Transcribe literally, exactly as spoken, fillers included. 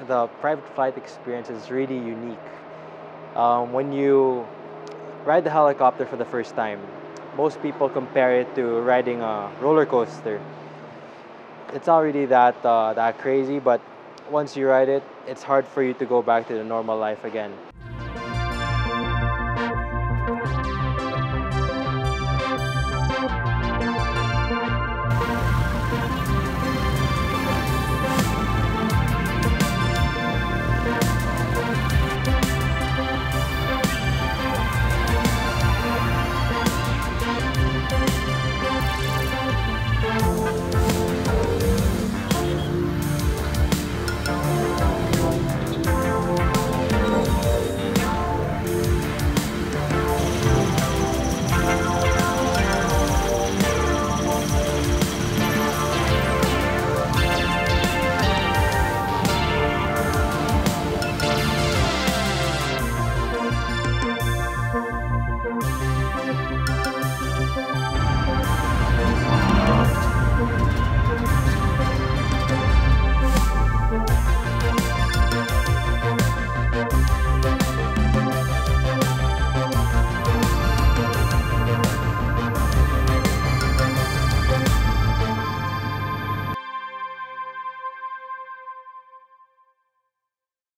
the private flight experience is really unique. Um, when you ride the helicopter for the first time, most people compare it to riding a roller coaster. It's not really that uh, that crazy, but once you ride it, it's hard for you to go back to the normal life again.